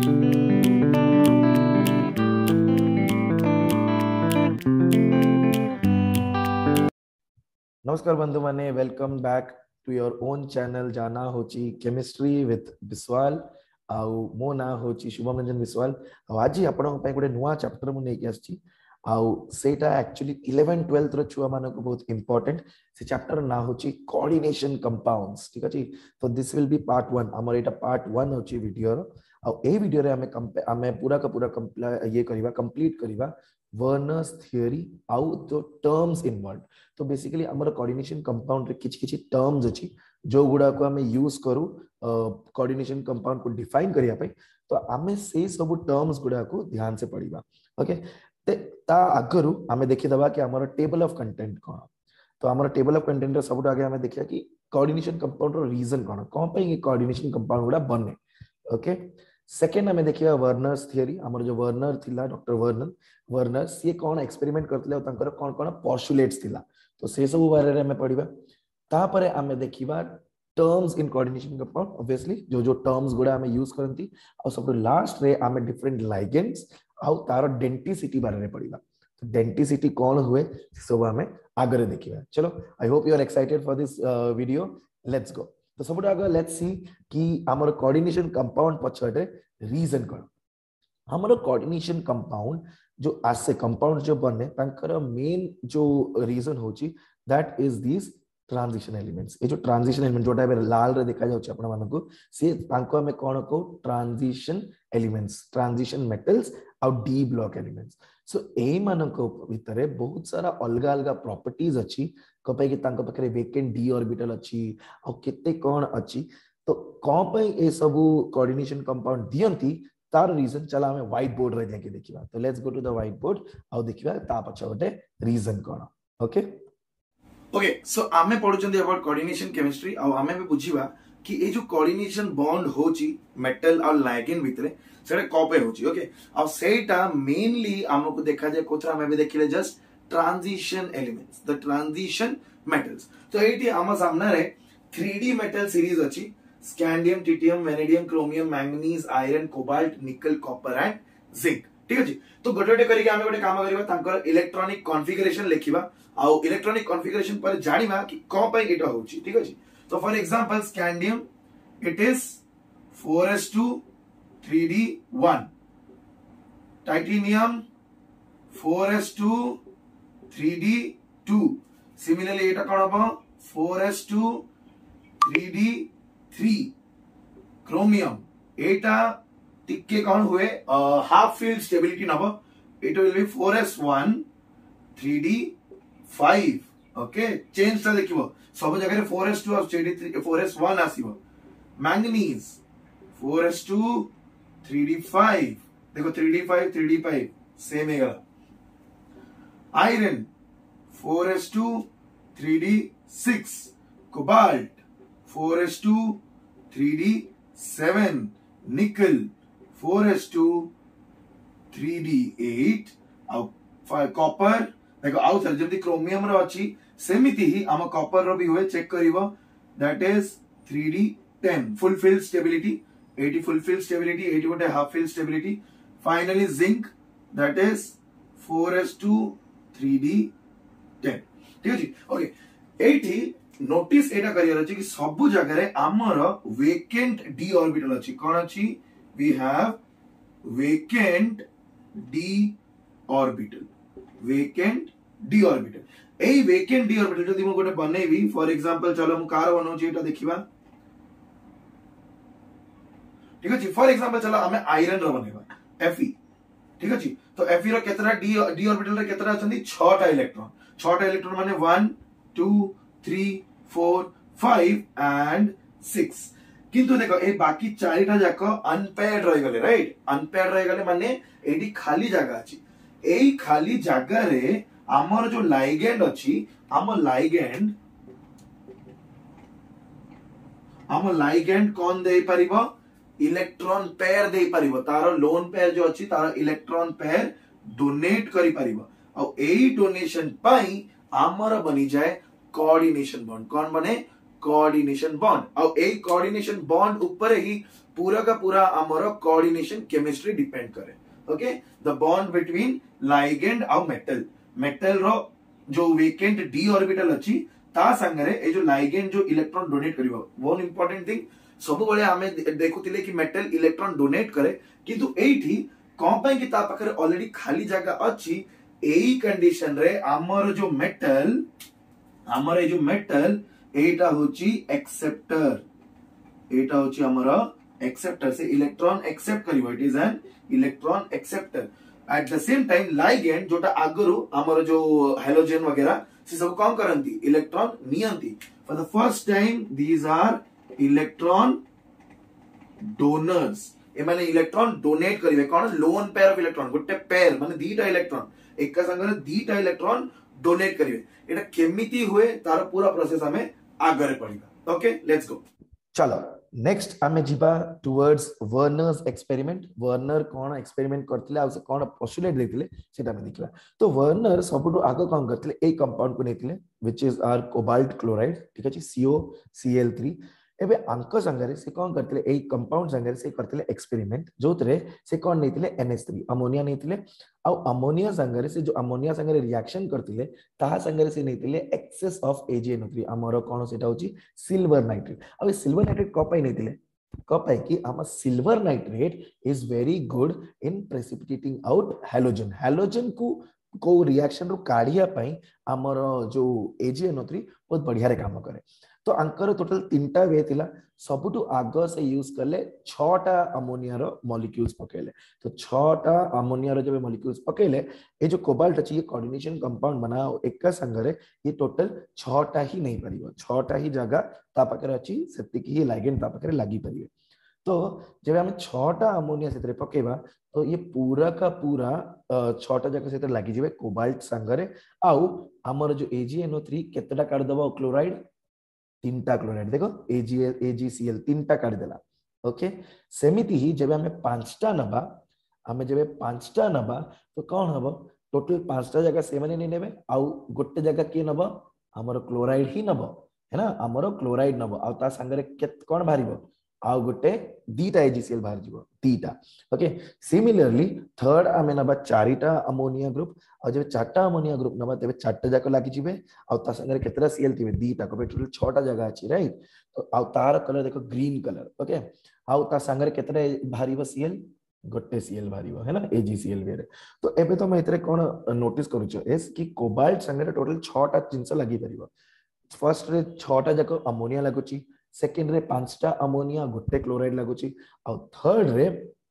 नमस्कार बंधु माने welcome back to your own channel जाना होची केमिस्ट्री विथ विश्वाल आउ मो ना होची शुभम रंजन विश्वाल आज आपण पय गोटे नुवा चैप्टर मु नेकी आछि आउ सेटा एक्चुअली 11 12th रो छुआ मानको बहुत इंपोर्टेंट से चैप्टर ना होची कोऑर्डिनेशन कंपाउंड्स ठीक अछि तो दिस विल बी पार्ट 1 हमर एटा पार्ट 1 होची वीडियो रो आउ ए वीडियो रे हमें पूरा का पूरा ये करिवा कंप्लीट करिवा वर्नर्स थ्योरी आउ जो टर्म्स इन्वॉल्व तो बेसिकली हमर कोऑर्डिनेशन कंपाउंड रे किछि किछि टर्म्स अछि जो गुडा को हमें यूज करू कोऑर्डिनेशन कंपाउंड को डिफाइन करिया पई तो हमें से सब टर्म्स गुडा को ध्यान से पढ़िबा ओके ते ता आगरु हमें देखि दबा कि हमर टेबल ऑफ कंटेंट कोन तो हमर टेबल ऑफ कंटेंट रे सबटो आगे हमें देखिया कि कोऑर्डिनेशन कंपाउंड रो रीजन कोन पई ये कोऑर्डिनेशन कंपाउंड गुडा बने ओके सेकेंड हमें देखिया वर्नर्स थ्योरी हमर जो वर्नर थिला डॉक्टर वर्नर से कौन एक्सपेरिमेंट करथिले तांकर कोन कोन पोस्टुलेट्स थिला तो से सब बारे रे हमें पढ़िबा तापरे हमें देखिबा terms in coordination compound obviously जो जो टर्म्स गुडा हमें यूज करंती और सब लास्ट रे हमें डिफरेंट लाइगेंड्स आउ तार डेंटिसिटी बारे रे पढ़िबा तो डेंटिसिटी कौन हुए सब हमें आगे देखिबा चलो I hope you are excited for this video let's go तो सब आगे लेट्स सी कि हमर कोऑर्डिनेशन कंपाउंड पछटे रीजन कोन हमर कोऑर्डिनेशन कंपाउंड जो आसे कंपाउंड जो बने तांकर मेन जो रीजन होची that is this transition elements ये जो ट्रांजिशन एलिमेंट जोटा बे लाल रे देखा जाउची आपण मानको से तांको हमें कोन को ट्रांजिशन एलिमेंट्स ट्रांजिशन मेटल्स और डी ब्लॉक एलिमेंट्स सो ए मानको भितरे बहुत सारा अलग अलग प्रॉपर्टीज अछि कपय कि तांको पकरे वेकेंट डी ऑर्बिटल अछि और केते कोन अछि तो कपय ए सब कोऑर्डिनेशन कंपाउंड दियंती तार रीजन चला हमें व्हाइट बोर्ड रे जाके देखिबा तो let's go to the whiteboard आ देखिबा ता पछा गोटे रीजन कोन ओके ओके सो आमे पढुचंदी अबाउट कोऑर्डिनेशन केमिस्ट्री आ आमे भी बुझिबा कि ए जो कोऑर्डिनेशन बॉन्ड होची मेटल और लाइगेंड भितरे सेटा कपे होची ओके आ सेटा मेनली हमको देखा जाय कोथरा हमें भी देखिले just transition elements the transition metals तो एटी हम सामने रे 3D मेटल सीरीज अछि scandium titanium vanadium chromium manganese iron cobalt nickel copper and zinc ठीक अछि तो गोटे करिके हमें गोटे काम करिबा तांकर इलेक्ट्रॉनिक कॉन्फ़िगरेशन लिखिबा आ इलेक्ट्रॉनिक कॉन्फ़िगरेशन पर जानिबा कि को पय एटा होची ठीक अछि तो for example scandium it is 4s2 3d1 titanium 4s2 3d2 similarly एटा कोन हो 4s2 3d3 क्रोमियम एटा टिके कौन हुए हाफ फील्ड स्टेबिलिटी नबो it will be 4s1 3d5 okay change ता देखिबो सब जगह रे 4s2 और 4s1 आसीबो मैंगनीज 4s2 3d5 देखो 3d5 3d5 सेम है iron 4s2 3d6 cobalt 4s2 3d7 निकल 4s2 3d8 और कॉपर देखो आउ सर जब क्रोमियम रो अछि सेमिति ही हम कॉपर रो भी हुए चेक करिवो that is 3d10 full field stability 80 full field stability 80 गोटे half field stability finally zinc that is 4s2 3d10 ठीक अछि ओके 80 नोटिस एटा करियर अछि कि सब जगह रे हमर वेकेंट डी ऑर्बिटल अछि कोन अछि we have vacant d orbital vacant d orbital a vacant d orbital जदि मु गोटे बनेबी फॉर एग्जांपल चलो मु कार बनौ छी एटा देखिबा ठीक अछि फॉर एग्जांपल चलो हमें आयरन रो बनेबा Fe ठीक अछि तो Fe रो केतरा डी ऑर्बिटल रे केतरा अछंती 6 टा इलेक्ट्रॉन माने 1 2 3 4 5 एंड 6 किंतु देखो ए बाकी चारिटा जाक अनपेयर्ड रहि गले राइट अनपेयर्ड रहि गले माने एडी खाली जगह अछि एई खाली जगह रे हमर जो लाइगेंड अछि हम लाइगेंड कोन दे परिबो इलेक्ट्रॉन पेयर दे परिबो तारो लोन पेयर जो अछि तारो इलेक्ट्रॉन पेयर डोनेट करि परिबो आ एई डोनेशन पई हमर बनी जाय कोऑर्डिनेशन बॉन्ड कौन बने कोऑर्डिनेशन बॉन्ड और ए कोऑर्डिनेशन बॉन्ड ऊपर ही पूरा का पूरा हमर कोऑर्डिनेशन केमिस्ट्री डिपेंड करे okay the bond between ligand और मेटल मेटल रो जो वेकेंट डी ऑर्बिटल अछि ता संगरे ए जो लाइगेंड जो इलेक्ट्रॉन डोनेट करिवो वन इंपोर्टेंट थिंग सब बळे हमें देखुतिले कि मेटल इलेक्ट्रॉन डोनेट करे किंतु एठी कोन पय कि ता पाखरे ऑलरेडी खाली जगह अछि एई कंडीशन रे हमर जो मेटल एटा होची एक्सेप्टर एटा होची हमर एक्सेप्टर से इलेक्ट्रॉन एक्सेप्ट करिवो it is an electron acceptor at the same time ligand जोटा आगरु हमर जो हैलोजन वगैरह से सब काम करंती इलेक्ट्रॉन नियंती for the first time these are electron donors ए माने इलेक्ट्रॉन डोनेट करिवे कोन लोन पेयर ऑफ इलेक्ट्रॉन गुटे पेयर माने दीटा इलेक्ट्रॉन एक संगे दीटा इलेक्ट्रॉन डोनेट करिवे एटा केमिति हुए तार पूरा प्रोसेस हमें आगरे पड़िबा ओके लेट्स गो चलो नेक्स्ट आमे जिबा टुवर्ड्स वर्नर्स एक्सपेरिमेंट वर्नर कोन एक्सपेरिमेंट करथिले आ से कोन पोस्टुलेट देथिले सेटा में देखला तो वर्नर सबटु आगो कोन करथिले ए कंपाउंड को नेथिले which is our cobalt chloride ठीक अछि COCl3 एबे अंक संगरे से कोन करथिले ए कंपाउंड संगरे से करथिले एक्सपेरिमेंट जोतरे से कोन नेथिले NH3 अमोनिया नेथिले आ अमोनिया संगरे से जो अमोनिया संगरे रिएक्शन करथिले ताहा संगरे से नेथिले एक्सेस ऑफ AgNO3 हमरो कोन सेटा होची सिल्वर नाइट्रेट अब सिल्वर नाइट्रेट कपाई नेथिले कपाई कि हम silver nitrate is very good in precipitating out halogen को रिएक्शन रो काढिया पई हमर जो AgNO3 बहुत बढ़िया रे काम करे तो अंकर टोटल 3टा वे थिला सबुटु आग से यूज करले 6टा अमोनिया रो मॉलिक्यूल्स पकेले तो 6टा अमोनिया रो जब मॉलिक्यूल्स पकेले ए जो कोबाल्ट अछि ये कोऑर्डिनेशन कंपाउंड बनाओ एक संगरे ये टोटल 6टा ही नहीं परिबो 6टा ही जगह ता पकरे अछि सेतिक ही लाइगेंड ता पकरे लागि परिबे तो जब हम 6टा अमोनिया सेतरे पकेबा तो ये पूरा का पूरा 6टा जगह सेतरे लागि जेबे कोबाल्ट संगरे आउ हमर जो AgNO3 केतटा काढ दबो क्लोराइड 3टा क्लोराइड देखो AgCl 3टा काढ देला ओके सेमिति ही जब हमें 5टा नबा तो कौन हबो टोटल 5टा जगह से माने नहीं नेबे आउ गोटे जगह के नबो हमर क्लोराइड ही नबो है ना हमर क्लोराइड नबो आ ता संगरे केत कोन भारिबो आउ गोटे दीटा AgCl बाहर जीवो दीटा ओके सिमिलरली थर्ड आमे नबा 4टा अमोनिया ग्रुप और जब 4टा अमोनिया ग्रुप नबा तबे 4टा जाक लागि जिवे आ ता संगे केतरा Cl थिबे दीटा को टोटल 6टा जगह अछि राइट तो आ तार कलर देखो ग्रीन कलर ओके आ ता संगे केतरा भारिबो Cl गोटे Cl भारिबो है ना AgCl वेरे तो एबे तो मैं इतरे कोन नोटिस करू छ एस कि कोबाल्ट संगे टोटल 6टा जिंस लागि परिबो फर्स्ट रे 6टा जाक अमोनिया लागुची सेकंड रे 5टा अमोनिया गोटे क्लोराइड लागुची और थर्ड रे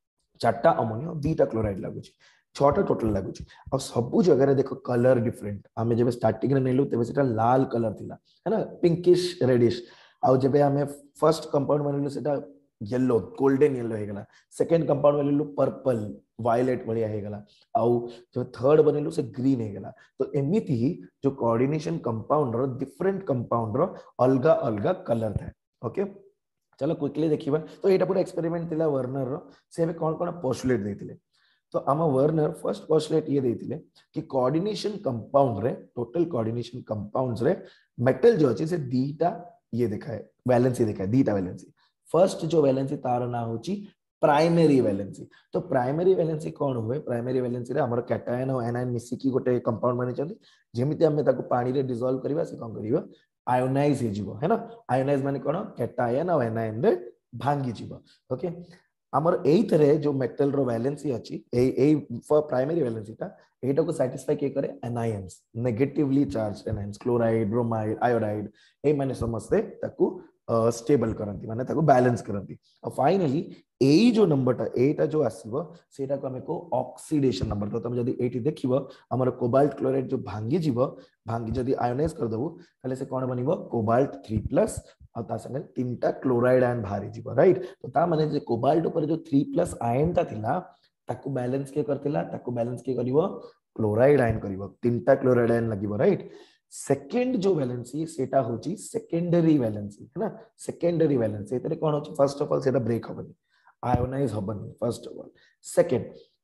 4टा अमोनिया 2टा क्लोराइड लागुची 6टा टोटल लागुची और सब जगह रे देखो कलर डिफरेंट हमें जब स्टार्टिंग रे नेलु तबे सेटा लाल कलर थिला है ना पिंकिश रेडिश और जब हमें फर्स्ट कंपाउंड मानिलु सेटा येलो गोल्डन येलो हे गला सेकंड कंपाउंड मानिलु पर्पल वायलेट बढ़िया हे गला और जो थर्ड बनेलु से ग्रीन हे गला तो एमिति ही जो कोऑर्डिनेशन कंपाउंड रो डिफरेंट कंपाउंड रो अलगा अलगा कलर था ओके चलो क्विकली देखिबा तो एटा पूरा एक्सपेरिमेंट थिला वर्नर रो से कोन कोन पोस्टुलेट देथिले तो आम वर्नर फर्स्ट पोस्टुलेट ये देथिले कि कोऑर्डिनेशन कंपाउंड रे टोटल कोऑर्डिनेशन कंपाउंड्स रे मेटल जो अछि से दीटा ये दिखाए वैलेंसी दिखाए दीटा वैलेंसी फर्स्ट जो वैलेंसी तार ना होची प्राइमरी वैलेंसी तो प्राइमरी वैलेंसी कोन हुए प्राइमरी वैलेंसी रे हमर कैटायन और एनायन मिसी की गोटे कंपाउंड बनि चली जेमिति हमें ताको पानी रे डिसॉल्व करबा से कोन करबा आयोनाइज हे जीवो है ना आयोनाइज माने कोन कैटायन और एनायन रे भांगी जीवो ओके हमर एई तरह जो मेटल रो वैलेंसी अछि ए फॉर प्राइमरी वैलेंसी ता एटा को सैटिस्फाई के करे anions negatively charge anions chloride bromide iodide ए माने समस्ते ताको स्टेबल करंती माने ताको बैलेंस करंती और फाइनली ए जो नंबरटा एटा जो आसीबो सेटा को हमको ऑक्सीडेशन नंबर तो तुम जदी एटी देखिबो हमर कोबाल्ट क्लोराइड जो भांगी जीवो भांगी जदी आयोनाइज कर दबो ताले से कोन बनिबो कोबाल्ट 3+ और ता संगे 3टा क्लोराइड आयन भारी जीवो राइट तो ता माने जे कोबाल्ट ऊपर जो 3+ आयन ता थिला ताको बैलेंस के करथिला ताको बैलेंस के करिवो क्लोराइड आयन करिवो 3टा क्लोराइड आयन लागिवो राइट सेकंड जो वैलेंसी सेटा होची सेकेंडरी वैलेंसी है ना सेकेंडरी वैलेंसी एतरे कोन होची फर्स्ट ऑफ ऑल सेटा ब्रेक होबनी आयोनाइज होबनी फर्स्ट ऑफ ऑल सेकंड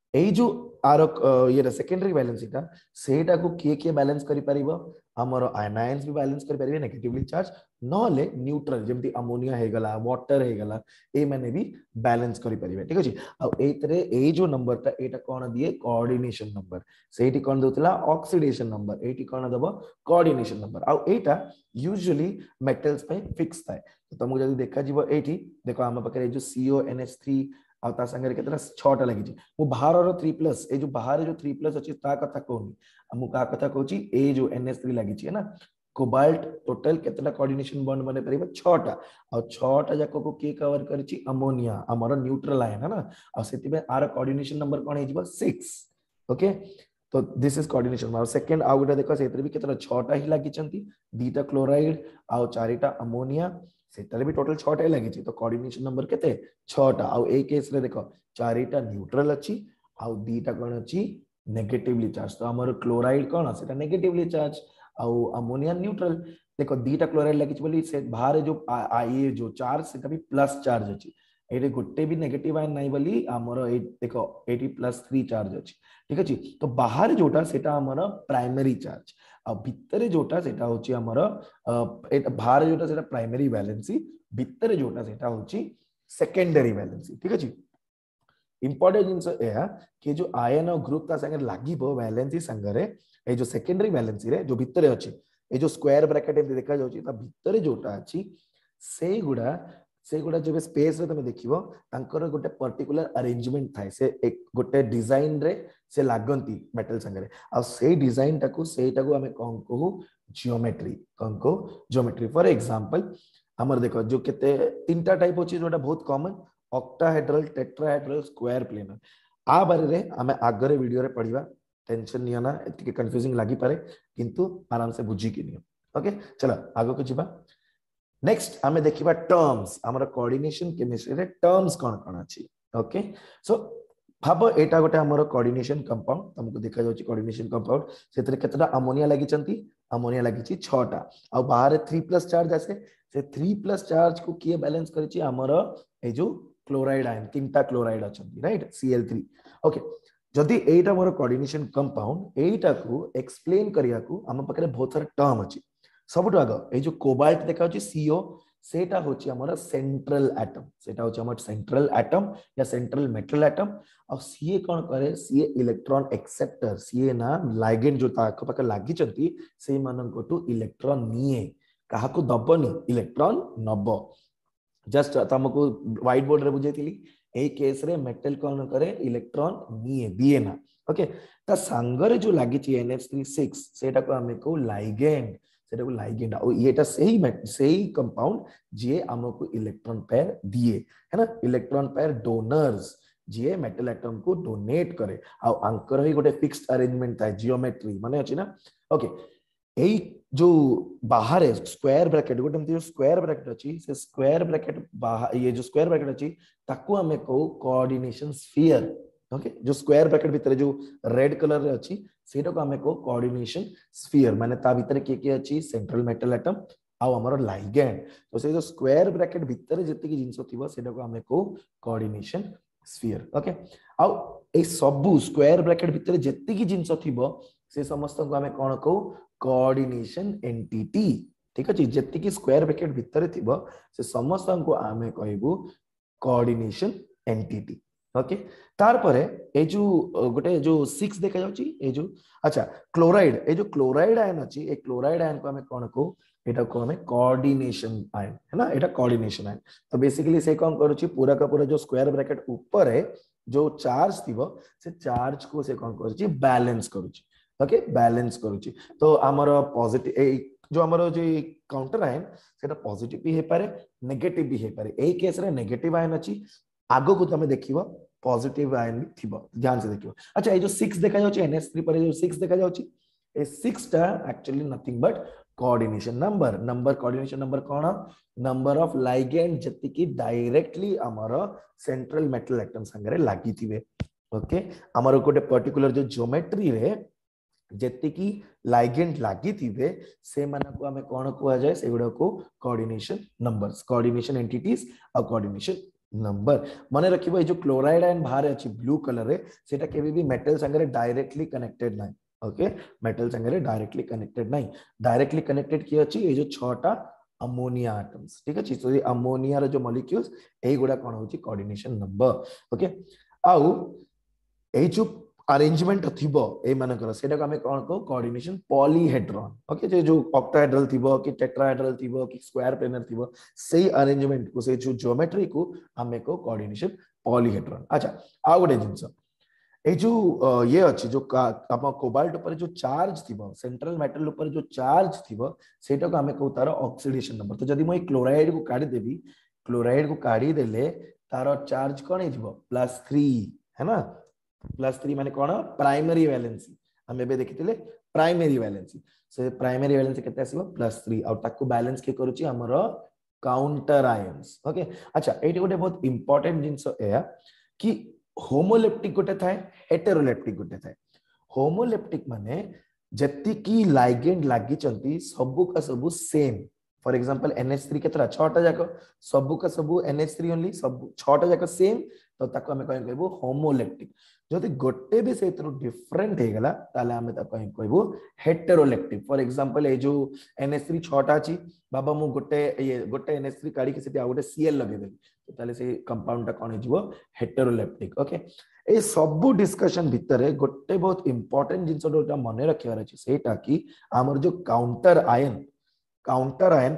एई जो आर ये सेकेंडरी बैलेंस सेटा को किए बैलेंस करि परिबो हमर आयनाइंस भी बैलेंस करि परिबे नेगेटिवली चार्ज नहले न्यूट्रल जेमती अमोनिया हे गला वाटर हे गला ए माने भी बैलेंस करि परिबे ठीक अछि आ एतरे ए जो नंबर ता एटा कोन दिए कोऑर्डिनेशन नंबर सेठी कोन दोतला ऑक्सीडेशन नंबर एठी कोन दबो कोऑर्डिनेशन नंबर आ एटा यूजुअली मेटल्स पे फिक्स थाए तो तुमको जदी देखा जीवो एठी देखो हम पकरे जो CONH3 आ ता संगे केतरा 6टा लागि छी मु बाहर रो 3+ ए जो बाहर जो 3+ अछि ता कथा कोनी मु का कथा कहूची ए जो NH3 लागि छी है ना कोबाल्ट टोटल केतला कोऑर्डिनेशन बॉन्ड बने परिबो 6टा और 6टा जाको को के कवर करची अमोनिया हमर न्यूट्रल आयन है ना और सेति में आर कोऑर्डिनेशन नंबर कोन हे जीवो 6 ओके तो दिस इज कोऑर्डिनेशन और सेकंड आ गुटा देखो सेतरे भी केतला 6टा ही लागि चंती दीटा क्लोराइड आ चारिटा अमोनिया सेतरे भी टोटल 6टा ही लागि छी तो कोऑर्डिनेशन नंबर केते 6टा आ ए केस रे देखो चारिटा न्यूट्रल अछि आ दीटा कोन अछि नेगेटिवली चार्ज तो हमर क्लोराइड कोन सेटा नेगेटिवली चार्ज आ अमोनिया न्यूट्रल देखो दीटा क्लोराइड लागि छी बोली से बाहर जो ये जो चार्ज सेटा भी प्लस चार्ज अछि एरे गोटे भी नेगेटिव आयन नाही बोली हमर ए देखो 80+3 चार्ज अछि ठीक अछि तो बाहर जोटा सेटा हमर प्राइमरी चार्ज आ भितरे जोटा सेटा होची हमर बाहर जोटा सेटा प्राइमरी बैलेंसी भितरे जोटा सेटा होची सेकेंडरी बैलेंसी ठीक अछि इंपोर्टेंट जिंस एहा कि जो आयन और ग्रुप ता संगे लागिबो बैलेंसी संगरे ए जो सेकेंडरी बैलेंसी रे जो भितरे अछि ए जो स्क्वायर ब्रैकेट एम देखा जाउची ता भितरे जोटा अछि से गुडा जब स्पेस रे तमे देखिबो तांकर गोटे पर्टिकुलर अरेंजमेंट थाए से एक गोटे डिजाइन रे से लागंती मेटल संगरे आ से डिजाइन टाको सेटाको हमें कोन कहू जियोमेट्री कोन को जियोमेट्री फॉर एग्जांपल हमर देखो जो केते तीनटा टाइप होची जोटा बहुत common octahedral tetrahedral square planar आ बारे रे हमें आगरे वीडियो रे पढिबा टेंशन निया ना एतिके कंफ्यूजिंग लागि पारे किंतु आराम से बुझी कि नियो ओके चलो आगो को जिबा नेक्स्ट हमें देखिबा टर्म्स हमर कोऑर्डिनेशन केमिस्ट्री रे टर्म्स कोन कोन अछि ओके सो भाबो एटा गोटे हमर कोऑर्डिनेशन कंपाउंड तुमको देखा जाउची कोऑर्डिनेशन कंपाउंड सेतरे केतरा अमोनिया लागि चंती अमोनिया लागि छी 6टा आ बाहर 3+ चार्ज आसे से 3+ चार्ज को किए बैलेंस करी छी हमर ए जो क्लोराइड आयन तीनटा क्लोराइड अछंती राइट Cl3 ओके जदि एटा मोर कोऑर्डिनेशन कंपाउंड एटा को एक्सप्लेन करिया को हम पकरे बहुत सारा टर्म अछि सबटो आगो ए जो कोबाल्ट देखा होची CO सेटा होची हमर सेंट्रल एटम सेटा होची हमर सेंट्रल एटम या सेंट्रल मेटल एटम और Ca कोन करे Ca इलेक्ट्रॉन एक्सेप्टर Ca ना लाइगेंड जो ताक पक लागि चंती से मानन को टू इलेक्ट्रॉन निए काहा को दबनी इलेक्ट्रॉन नब जस्ट तुमको व्हाइट बोर्ड रे बुझेतिली ए केस रे मेटल कोन करे इलेक्ट्रॉन निए दिए ना ओके ता संगरे जो लागि छि NH3 6 सेटा को हमें को लाइगेंड सेटा को लाइगेंड और येटा सही कंपाउंड जे हमको इलेक्ट्रॉन पेयर दिए है ना इलेक्ट्रॉन पेयर डोनर्स जे मेटल एटम को डोनेट करे आ अंकर ही गोटे फिक्स्ड अरेंजमेंट था जियोमेट्री माने अछि ना ओके एई जो बाहर है स्क्वायर ब्रैकेट गोटे जो स्क्वायर ब्रैकेट अछि से स्क्वायर ब्रैकेट बाहर ये जो स्क्वायर ब्रैकेट अछि ताको हमें को कोऑर्डिनेशन स्फीयर ओके जो स्क्वायर ब्रैकेट भीतर जो रेड कलर रे अछि सेटा को हमें को कोऑर्डिनेशन स्फीयर माने ता भीतर के अछि सेंट्रल मेटल एटम आ हमर लाइगेंड तो से जो स्क्वायर ब्रैकेट भीतर जति की जिंस थिबो सेटा को हमें को कोऑर्डिनेशन स्फीयर ओके आ ए सब स्क्वायर ब्रैकेट भीतर जति की जिंस थिबो से समस्त को हमें कोन को कोऑर्डिनेशन एंटिटी ठीक अछि जति की स्क्वायर ब्रैकेट भीतर थिबो से समस्त को हमें कहबो कोऑर्डिनेशन एंटिटी ओके तार परे ए जो गोटे जो 6 देखा जाउची ए जो अच्छा क्लोराइड ए जो क्लोराइड आयन अछि ए क्लोराइड आयन को हमें कोन को एटा को हमें कोऑर्डिनेशन आयन है ना एटा कोऑर्डिनेशन आयन तो बेसिकली से कोन करूची पूरा का पूरा जो स्क्वायर ब्रैकेट ऊपर है जो चार्ज थिबो से चार्ज को से कोन करूची बैलेंस करूची ओके बैलेंस करूची तो हमर पॉजिटिव ए जो हमर जो काउंटर आयन सेटा पॉजिटिव भी हे पारे नेगेटिव भी हे पारे ए केस रे नेगेटिव आयन अछि आगो को तमे देखिबो पॉजिटिव आयन भी थिबो ध्यान से देखिबो अच्छा ए जो 6 देखा जाउची NH3 पर जो 6 देखा जाउची ए 6 टा actually nothing but coordination number coordination number कोन नंबर ऑफ लाइगेंड जति की डायरेक्टली हमर सेंट्रल मेटल एटम संगरे लागि थिबे ओके हमर कोटे पर्टिकुलर जो ज्योमेट्री रे जति की लाइगेंड लागि थिबे से माने को हमें कोन को आ जाय से गुडा को कोऑर्डिनेशन नंबर्स कोऑर्डिनेशन एंटिटीज और कोऑर्डिनेशन नंबर मन रखिबो ए जो क्लोराइड आयन बाहर अछि ब्लू कलर रे सेटा केबे भी मेटल संगे डायरेक्टली कनेक्टेड नाही ओके मेटल संगे डायरेक्टली कनेक्टेड नाही डायरेक्टली कनेक्टेड की अछि ए जो छटा अमोनिया एटम्स ठीक अछि तो ये अमोनिया रे जो मॉलिक्यूल्स एई गुडा कोन होची कोऑर्डिनेशन नंबर ओके आउ ए जो अरेंजमेंट थिबो ए मानकर सेटा को हमें कोन को कोऑर्डिनेशन पॉलीहेड्रॉन ओके जो ऑक्टाहेड्रल थिबो कि टेट्राहेड्रल थिबो कि स्क्वायर प्लेनर थिबो सेही अरेंजमेंट को से जो ज्योमेट्री को हमें को कोऑर्डिनेशन पॉलीहेड्रॉन अच्छा आ गोटे जिंस ए जो ये अछि जो हम कोबाल्ट ऊपर जो चार्ज थिबो सेंट्रल मेटल ऊपर जो चार्ज थिबो सेटा को हमें को तार ऑक्सीडेशन नंबर तो जदी मैं क्लोराइड को काढी देबी क्लोराइड को काढी देले तार चार्ज कोन हे जिवो +3 है ना +3 माने कोन प्राइमरी वैलेंसी हम एबे देखितिले प्राइमरी वैलेंसी से प्राइमरी वैलेंसी केते आसीबो +3 और ताको बैलेंस के करूची हमर काउंटर आयंस ओके अच्छा एटी गोटे बहुत इंपोर्टेंट जिंस एया कि होमोलेप्टिक गोटे थाए हेटेरोलेप्टिक गोटे थाए होमोलेप्टिक माने जति की लाइगेंड लागि चंती सबु का सबु सेम फॉर एग्जांपल NH3 केतरा 6टा जाको सबु का सबु NH3 ओनली सब 6टा जाको सेम तो ताको हमें कहि कहबो होमोलेप्टिक जदि गोटे भी सेतरो डिफरेंट हे गला ताले हमें ताको कहबो हेटेरोलेप्टिक फॉर एग्जांपल ए जो NH3 6टा अछि बाबा मु गोटे NH3 काढी के सेति आ गोटे Cl लगे देली तो ताले से कंपाउंड ता कोन हिजबो हेटेरोलेप्टिक ओके ए सबु डिस्कशन भितरे गोटे बहुत इंपोर्टेंट जिंस डोटा मने रखियार अछि सेटा कि हमर जो काउंटर आयन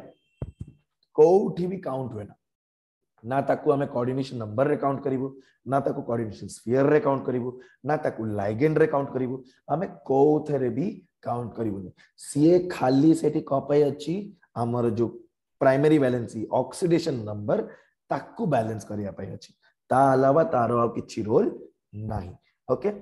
कोठी भी काउंट हुए ना ताकू हमें कोऑर्डिनेशन नंबर रे काउंट करिवो ना ताकू कोऑर्डिनेशन स्फीयर रे काउंट करिवो ना ताकू लाइगेंड रे काउंट करिवो हमें कोथरे भी काउंट करिवो सीए खाली सेठी कपाई अछि हमर जो प्राइमरी वैलेंसी ऑक्सीडेशन नंबर ताकू बैलेंस करिया पई अछि ता अलावा तारो आ किछि रोल नाही ओके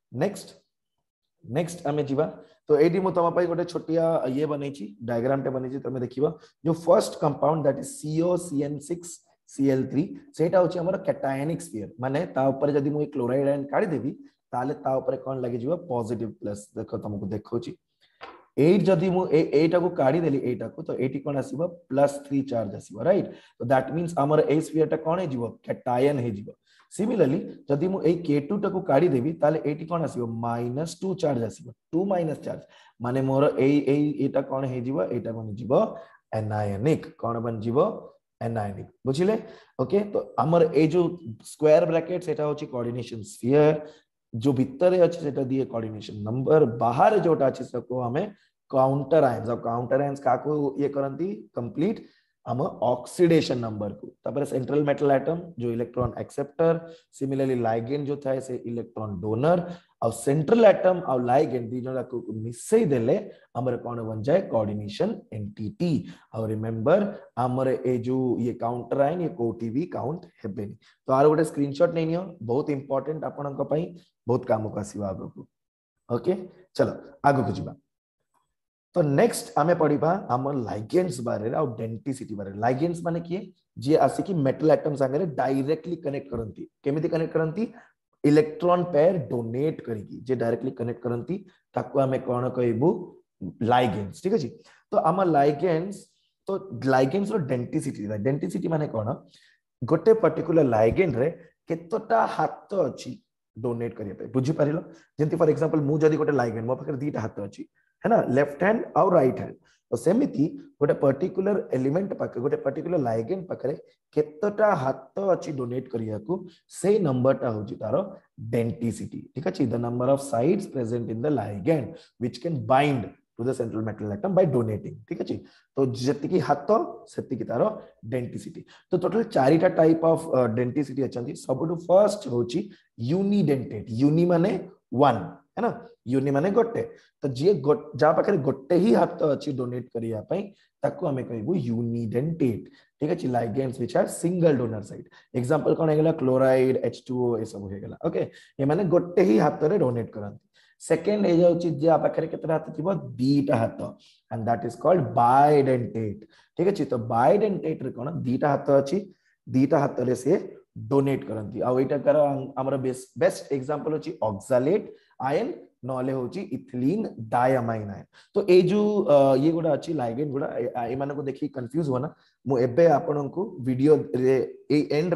नेक्स्ट हमें जीवा तो एडी मु तमा पई गोटे छोटिया ये बनै छी डायग्राम टे बनै छी तमे देखिबा जो first compound that is COCN6 Cl3 सेटा होची हमर कैटायनिक स्फीयर माने ता ऊपर जदी मु क्लोराइड आयन काढी देबी ताले ता ऊपर कोन लागि जीवा पॉजिटिव प्लस देखो तुमको देखौची 8 जदी मु एटा को काढी देली एटा को तो 80 कोन आसीबा +3 चार्ज आसीबा राइट तो दैट मींस हमर ए स्फीयर टा कोन हे जीवो कैटायन हे जीवो सिमिलरली जदी मु ए K2 टा को काढी देबी ताले 80 कोन आसीबो -2 चार्ज आसीबो 2 माइनस चार्ज माने मोर एटा कोन हे जीवो एटा कोन जीवो एनायनिक कोन बन जीवो एनायनिक बुझिले ओके तो हमर ए जो स्क्वायर ब्रैकेट सेटा होची कोऑर्डिनेशन स्फीयर जो भीतर अछि सेटा दिए कोऑर्डिनेशन नंबर बाहर जोटा अछि सको हमें काउंटर आयंस काको ये करंती कंप्लीट हम ऑक्सीडेशन नंबर को तापर सेंट्रल मेटल एटम जो इलेक्ट्रॉन एक्सेप्टर सिमिलरली लाइगेंड जो थाए से इलेक्ट्रॉन डोनर और सेंट्रल एटम और लाइगेंड दी जोड़ा को मिसई देले हमर कोन बन जाए कोऑर्डिनेशन एंटिटी और रिमेंबर हमर ए जो ये काउंटर आयन ये कोटी भी काउंट हेबेनी तो आरो गोटे स्क्रीनशॉट नै नियो बहुत इंपोर्टेंट आपन को पई बहुत काम को आसीबा आगो को ओके चलो आगो को जिबा तो नेक्स्ट आमे पढिबा हमर लाइगेंड्स बारे और डेंटिसिटी बारे लाइगेंड्स माने किए जे आसी कि मेटल एटम संगे डायरेक्टली कनेक्ट करंती केमिति कनेक्ट करंती इलेक्ट्रॉन पेयर डोनेट करिकी जे डायरेक्टली कनेक्ट करंती ताको हमें कोन कहबो लाइगेंड्स ठीक अछि तो हमर लाइगेंड्स रो डेंटिसिटी माने कोन गोटे पर्टिकुलर लाइगेंड रे केतोटा हाथ अछि डोनेट करिया पे बुझी पारिलो जेंति फॉर एग्जांपल मु जदी गोटे लाइगेंड मो पाखर दीटा हाथ अछि है ना लेफ्ट हैंड और राइट हैंड तो सेमिति गोटे पर्टिकुलर एलिमेंट पाखे गोटे पर्टिकुलर लाइगेंड पाखरे केतटा हाथ अछि डोनेट करिया को से नंबर टा होची तारो डेंटिसिटी ठीक अछि the number of sides present in the ligand which can bind to the central metal atom by donating ठीक अछि तो जति की हाथ सेति की तारो डेंटिसिटी तो टोटल चारिटा टाइप ऑफ डेंटिसिटी अछंती सबटु फर्स्ट होची यूनिडेंटेट यूनि माने वन है ना यूनि माने गोटे तो जे जा पाखरे गोटे ही हाथ अछि डोनेट करिया पई ताको हमें कहबो यूनिडेंटेट ठीक अछि ligands which are single donor side example कोन हेगला क्लोराइड H2O ए सब हेगला ओके ये माने गोटे ही हाथ रे डोनेट करंती सेकंड हे जाउची जे आ पाखरे केतरा हाथ थिबो दीटा हाथ and that is called bidentate ठीक अछि तो बाइडेंटेट रे कोन दीटा हाथ अछि दीटा हाथ रे से डोनेट करंती आ एटा कर हमर बेस्ट एग्जांपल होची ऑक्सालेट आयन नले होची इथिलीन डायमाइन आयन तो ए जो ये गुडा अछि लाइगेंड गुडा ए माने को देखि कंफ्यूज होना मु एबे आपन को वीडियो रे ए एंड रे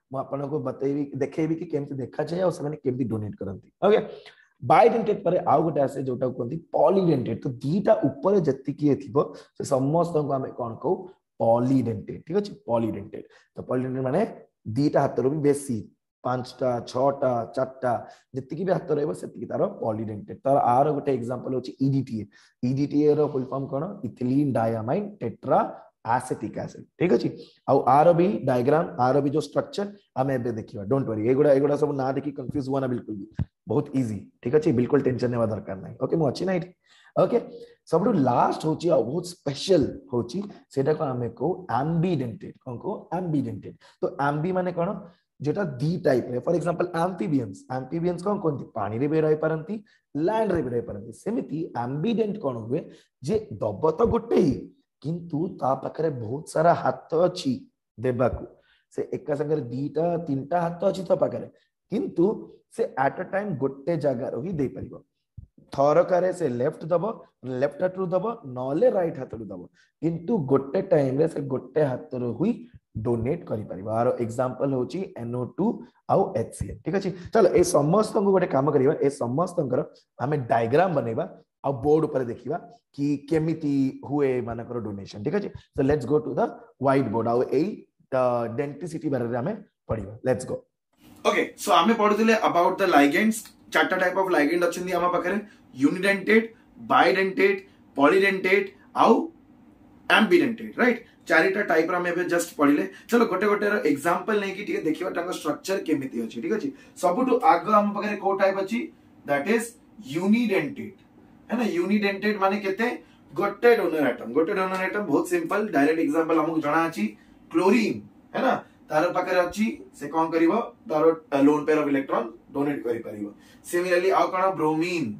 मु आपनको बतैबी देखेबी कि केमती देखा जाए और से केमती डोनेट करंती ओके बाइडेंटेट पर आउ गोटे आसे जोटा कहते पॉलीडेंटेट तो दीटा ऊपर जतिकी थिबो से समस्त को हमें कोन कहू पॉलीडेंटेट ठीक अछि पॉलीडेंटेट तो पॉलीडेंटेट माने दीटा हाथ भी बेसी 5टा 6टा 4टा जतिकी भी हाथ रहबो सेतिकी तार पॉलीडेंटेट तार आर गोटे एग्जांपल होची ईडीटीए ईडीटीए रो फुल फॉर्म कोन ethylene diamine tetra acetic acid ठीक अछि आ आर भी डायग्राम आर भी जो स्ट्रक्चर हमें एबे देखिबा डोंट वरी एगुडा सब ना देखि कंफ्यूज होना बिल्कुल भी बहुत इजी ठीक अछि बिल्कुल टेंशन नेवा दरकार नाही ओके मु अछि ना ओके सब लास्ट होची बहुत स्पेशल होची सेटा को हमें को एम्बीडेंटेड कोन को एम्बीडेंटेड तो एम्बी माने कोन जेटा दी टाइप रे फॉर एग्जांपल एम्फीबियंस कोन कोन पानी रे भी रहि परंती लैंड रे भी रहि परंती सेमिति एम्बीडेंट कोन हुए जे दब तो गोटे ही किंतु ता पाखरे बहुत सारा हाथ अछि देबाकू से एका संगे दीटा तीनटा हाथ अछि तो पाखरे किंतु से एट अ टाइम गोटे जगह रो ही दे परिबो थरकारे से लेफ्ट दब लेफ्ट हाथ रु दब नले राइट हाथ रु दब किंतु गोटे टाइम रे से गोटे हाथ रो हुई डोनेट करि परिबो आरो एग्जांपल होची NO2 आउ HCl ठीक अछि चलो ए समस्त को गोटे काम करिबा ए समस्त हमें डायग्राम बनेबा आ बोर्ड ऊपर देखिबा कि केमिति हुए मानकर डोनेशन ठीक अछि so let's go to the whiteboard आउ ए डेंटिसिटी बारे रे हमें पढिबा लेट्स गो ओके सो हमें पढुतिले अबाउट द लाइगेंड्स चारटा टाइप ऑफ लाइगेंड अछंदी हम पाखरे यूनिडेंटेड बाइडेंटेड पॉलीडेंटेड आउ एम्बीडेंटेड राइट चारिटा टाइप रा में जस्ट पढिले चलो गोटे गोटे रो एग्जांपल नै कि ठीक देखिबा ताको स्ट्रक्चर केमिति अछि ठीक अछि सबटु आगो हम पाखरे को टाइप अछि दैट इज यूनिडेंटेड है ना यूनिडेंटेड माने केते गोटे डोनर एटम बहुत सिंपल डायरेक्ट एग्जांपल हमहु जणा अछि क्लोरीन है ना तार पाखरे अछि से कोन करिवो तार lone pair of electron donate करि परिवो सिमिलरली आउ कोन ब्रोमीन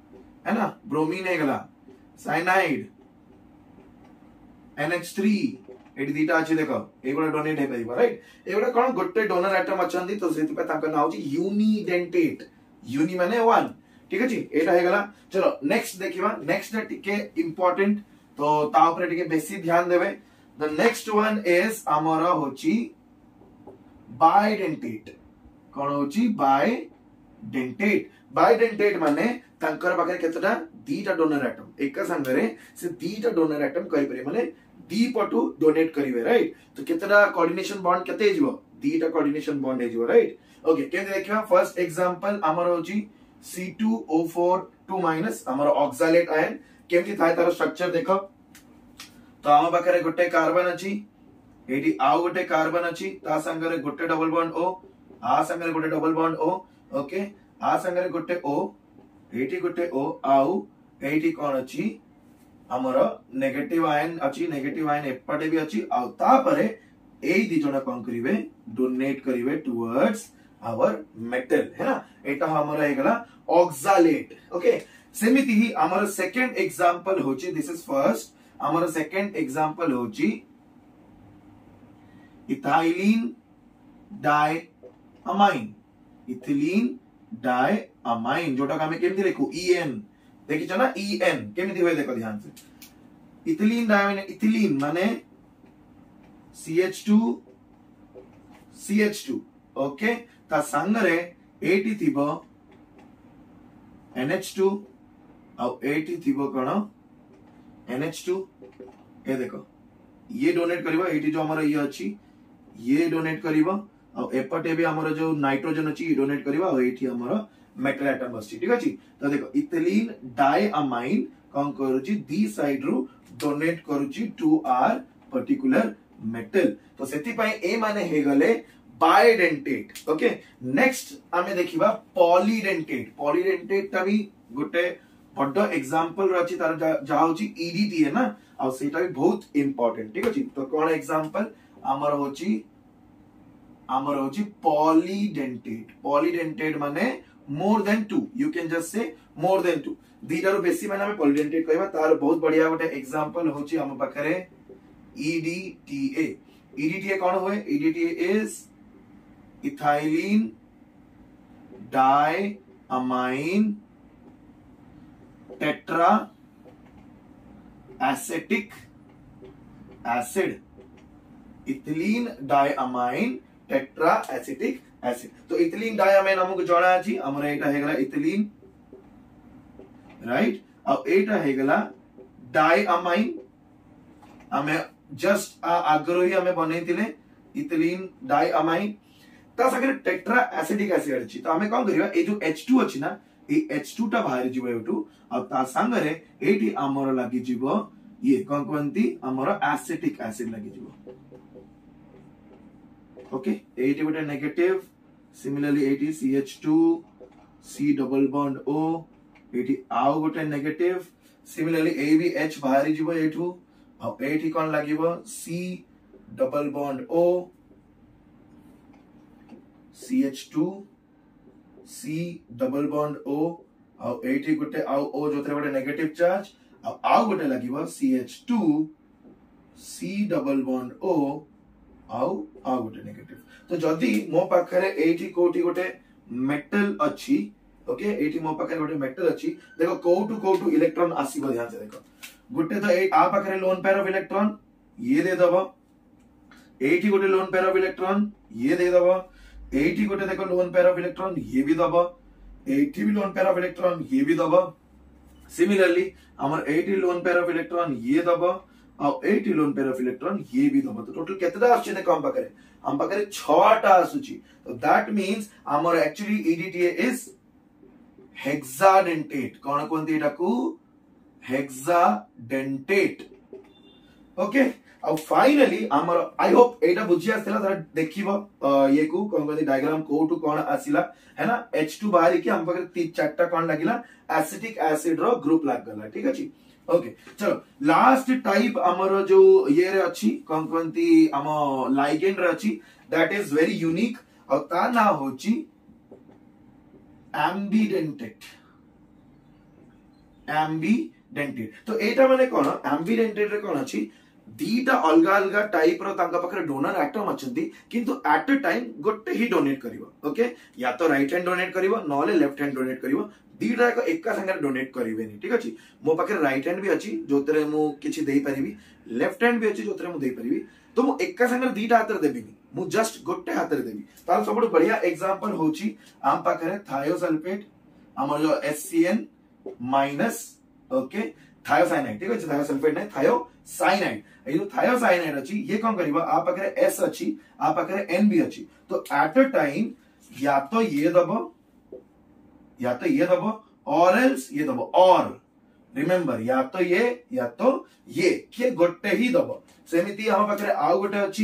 है ना ब्रोमीन हे गला साइनाइड NH3 एडी दीटा अछि देखो एगुडा डोनेट हे परिबो राइट एगुडा कोन गोटे डोनर एटम अछंदी तो सेति पे ताका नाम अछि यूनिडेंटेड यूनि माने वन ठीक अछि एटा हे गला चलो नेक्स्ट देखिबा नेक्स्ट टिके इंपोर्टेंट तो ता ऊपर टिके बेसी ध्यान देबे द नेक्स्ट वन इज आमरा होची बाइडेंटेड कोन होची बाइडेंटेड माने तांकर पाखे केतटा दीटा डोनर एटम एका संगरे से दीटा डोनर एटम करि परे माने दी पटु डोनेट करिवे राइट तो केतटा कोऑर्डिनेशन बॉन्ड केते हिजबो दीटा कोऑर्डिनेशन बॉन्ड हिजबो राइट ओके केते देखिबा फर्स्ट एग्जांपल हमर होची C2O4 2- हमर ऑक्सालेट आयन केमति थाय तार स्ट्रक्चर देखो तो हम पाखरे गोटे कार्बन अछि एडी आउ गोटे कार्बन अछि ता संगरे गोटे डबल बॉन्ड O आ संगरे गोटे डबल बॉन्ड O ओके आ संगरे गोटे O एटी गोटे O आउ एटी कोन अछि हमर नेगेटिव आयन अछि नेगेटिव आयन एपटे भी अछि आ ता परे एई दी जणा कोन करिवे डोनेट करिवे टुवर्ड्स आवर मेटल है ना एटा हमर हेगला ऑक्सालेट ओके सेमिति ही हमर सेकंड एग्जांपल होची दिस इज फर्स्ट हमर सेकंड एग्जांपल होची इथाइलिन डायअमाइन इथिलीन डायअमाइन जोटा हमें केमति लिखू EN देखि छ ना EN केमति होय देखो ध्यान से इथिलीन डायअमाइन इथिलीन माने CH2 ओके ता संगरे एटी थिबो NH2 आ एटी थिबो कोन NH2 ए देखो ये डोनेट करिवो एटी जो हमर ये अछि ये डोनेट करिवो आ एपटे भी हमर जो नाइट्रोजन अछि डोनेट करिवो आ एटी हमर मेटल एटम अछि ठीक अछि तो देखो इथिलीन डायअमाइन कोन करूची दी साइड रु डोनेट करूची टू आर पर्टिकुलर मेटल तो सेति पय ए माने हे गले बाइडेंटेड ओके नेक्स्ट हमें देखिबा पॉलीडेंटेड ता भी गोटे बड्ड एग्जांपल रछि तार जाउची EDT है ना आ सेटा भी बहुत इंपोर्टेंट ठीक अछि तो कोन एग्जांपल हमर होची पॉलीडेंटेड माने more than 2 you can just say more than 2 दीटारो बेसी माने हमें पॉलीडेंटेड कहबा तार बहुत बढ़िया गोटे एग्जांपल होची हम पाखरे EDTA कौन हुए EDTA is ethylene diamine tetra acetic acid ethylene diamine tetra acetic acid तो इथिलीन डायअमाइन हमको जणा अछि हमरा एटा हे गला इथिलीन राइट अब एटा हे गला डायअमाइन हमें जस्ट आग्रही हमें बनैतिले इथिलीन डायअमाइन ता संगे टेट्रा एसिटिक एसिड अछि तो हमें कोन करिवा ए जो H2 अछि ना ए H2 टा बाहर जीव एटू अब ता संगे एठी हमर लागि जीव ये कोन कोनती हमर एसिटिक एसिड लागि जीव ओके एठी गोटे नेगेटिव सिमिलरली एठी CH2 C double bond O एठी आउ गोटे नेगेटिव सिमिलरली ए भी H बाहर जीव एठू अब एठी कोन लागिवो C double bond O CH2 C double bond O अब एठी गोटे आउ O जोतरे गोटे नेगेटिव चार्ज अब आउ गोटे लागिवो CH2 C double bond O आउ गोटे नेगेटिव तो जदी मो पाखरे एठी कोठी गोटे मेटल अछि ओके एठी मो पाखरे गोटे मेटल अछि देखो कोटू इलेक्ट्रॉन आसीबो ध्यान से देखो गोटे तो ए आ पाखरे लोन पेयर ऑफ इलेक्ट्रॉन ये दे दबो एठी गोटे लोन पेयर ऑफ इलेक्ट्रॉन ये दे दबो एठी गोटे देखो लोन पेयर ऑफ इलेक्ट्रॉन ये भी दबो एठी भी लोन पेयर ऑफ इलेक्ट्रॉन ये भी दबो सिमिलरली हमर एठी लोन पेयर ऑफ इलेक्ट्रॉन ये दबो अब 8 लोन पेयर ऑफ इलेक्ट्रॉन ये भी दबो तो टोटल केतेटा आछे देखो हम पाखरे 6टा आसुची तो दैट मींस हमर एक्चुअली EDTA इज हेक्साडेंटेट कोन कोनती एटा को हेक्साडेंटेट ओके अब फाइनली हमर आई होप एटा बुझी आसला तार देखिबो ये को कोन कोनती डायग्राम कोटू कोन आसिला है ना H2 बाहर के हम पाखरे 3-4टा कोन लागिला एसिटिक एसिड रो ग्रुप लाग गला ठीक अछि ओके चलो लास्ट टाइप हमर जो ये रे अछि कोन कोनती हम लाइगेंड रे अछि दैट इज वेरी यूनिक और ता ना होची एम्बिडेंटेड तो एटा माने कोन एम्बिडेंटेड रे कोन अछि दीटा अलगा अलगा टाइप रो तांका पाखरे डोनर एटम अछंती किंतु एट अ टाइम गोटे ही डोनेट करिवो ओके या तो राइट हैंड डोनेट करिवो नले लेफ्ट हैंड डोनेट करिवो दीटा को एका संगे डोनेट करिवेनी ठीक अछि मो पाखरे राइट हैंड भी अछि जोतरे मु किछि देई परिबी लेफ्ट हैंड भी अछि जोतरे मु देई परिबी तो मु एका संगे दीटा हाथ रे देबिनी मु जस्ट गोटे हाथ रे देबी तार सबटु बढ़िया एग्जांपल होची आम पाखरे थायोसल्फेट हमर जो HCN माइनस ओके थायोसाइनाइड ठीक अछि थायोसल्फेट नै थायोसाइनाइड ए जो थायोसाइनाइड अछि ये कोन करबा आ पाखरे S अछि आ पाखरे N भी अछि तो एट अ टाइम या तो ये दबो और एल्स ये दबो और रिमेंबर या तो ये के गोटे ही दबो सेमिति हम पाखरे आ गोटे अछि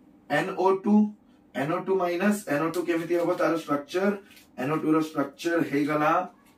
NO2 माइनस NO2 केमिति हबो तार स्ट्रक्चर NO2 रो स्ट्रक्चर हे गला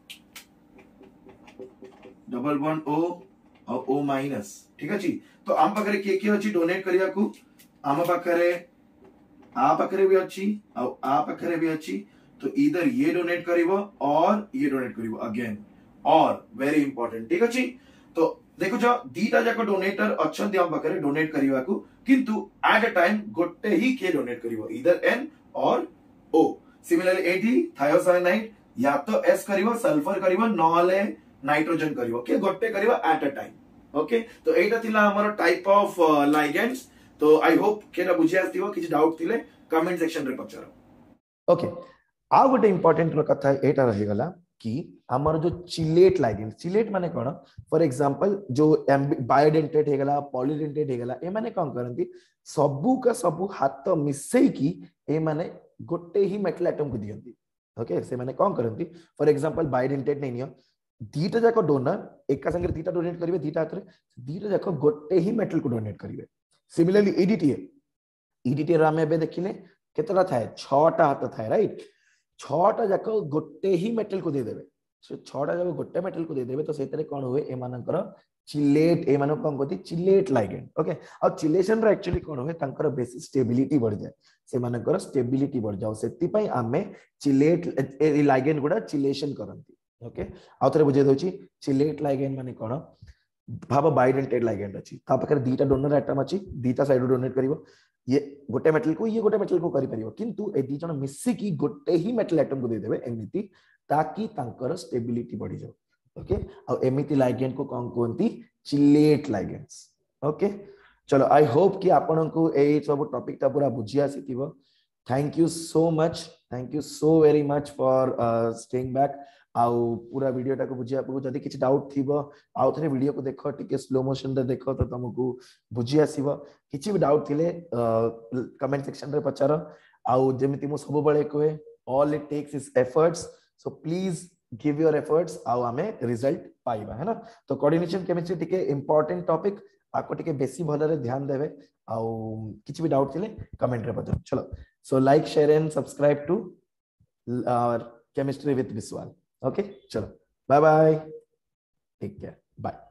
डबल बॉन्ड O और O माइनस ठीक अछि तो हम पाखरे के अछि डोनेट करिया को हम पाखरे आ पाखरे भी अछि और आ पाखरे भी अछि तो इधर ये डोनेट करिवो और ये डोनेट करिवो अगेन और वेरी इंपोर्टेंट ठीक अछि तो देखो जो दीटा जाको डोनेटर अछंती हम पाखरे डोनेट करिवा को किंतु एट अ टाइम गोटे ही के डोनेट करिवो इधर N और O सिमिलरली एटी थायोसाइनाइड या तो S करिवो सल्फर करिवो नले नाइट्रोजन करिवो के गोटे करिवो एट अ टाइम ओके तो एटा थिला हमर टाइप ऑफ लाइगेंड्स तो आई होप केटा बुझी आस्तिबो किछ डाउट थिले कमेंट सेक्शन रे पचारो ओके आ गोटे इंपोर्टेंट कथा एटा रही गला कि हमर जो चिलेट लाइगेंड चिलेट माने कोन फॉर एग्जांपल जो बायोडेंटेट हे गला पॉलीडेंटेट हे गला ए माने कोन करंती सबु का सबु हाथ मिसई की ए माने गोटे ही मेटल एटम को दियंती ओके से माने कोन करंती फॉर एग्जांपल बायोडेंटेट नै नियो दीटा जाको डोनर एका संगे दीटा डोनेट करिवे दीटा हाथ रे दीटा जाको गोटे ही मेटल को डोनेट करिवे सिमिलरली EDTA रा में बे देखिले केतरा थाए 6टा हाथ थाए राइट 6टा जाको गोटे ही मेटल को दे देबे से 6टा जाको गोटे मेटल को दे देबे तो सेतरे कोन होए ए मानकर चिलेट ए मानो कोन कहती चिलेट लाइगेंड ओके और चिलेशन रे एक्चुअली कोन होए तांकर बेसिक स्टेबिलिटी बढ़ जाए से मानकर स्टेबिलिटी बढ़ जाओ सेति पई आमे चिलेट ए लाइगेंड गुडा चिलेशन करंती ओके आ थरे बुझे दोची चिलेट लाइगेंड माने कोन भाव बायोडेंटेट लाइगेंड अछि ता पाखरे दीटा डोनर एटम अछि दीटा साइड डोनेट करिवो ये गोटे मेटल को ये गोटे मेटल को करि परिवो किंतु ए दी जण मिसी की गोटे ही मेटल एटम को दे देबे एमिति ताकि तांकर स्टेबिलिटी बढ़ी जाओ ओके आ एमिति लाइगेंड को कोन कोनती चिलेट लाइगेंड्स ओके चलो आई होप कि आपन को ए सब टॉपिक ता पूरा बुझी आसीतिबो thank you so much, thank you so very much for staying back. आउ पूरा वीडियो टाको बुझिया आपको जदी किछि डाउट थिबो आउ थरे वीडियो को देखो, टिके स्लो मोशन रे देखो तो तुमको बुझी आसीबो। किछि भी डाउट थिले कमेंट सेक्शन रे पचारो। आउ जेमिति मु सब बळे कहे, all it takes is efforts, so please give your efforts आउ हमें रिजल्ट पाइबा है ना। तो कोऑर्डिनेशन केमिस्ट्री टिके इंपोर्टेंट टॉपिक, आपको टिके बेसी भलरे ध्यान देबे। आउ किछि भी डाउट थिले कमेंट रे पचारो। चलो, so like, share and subscribe to our chemistry with Biswal. Okay, chalo, bye bye, take care, bye.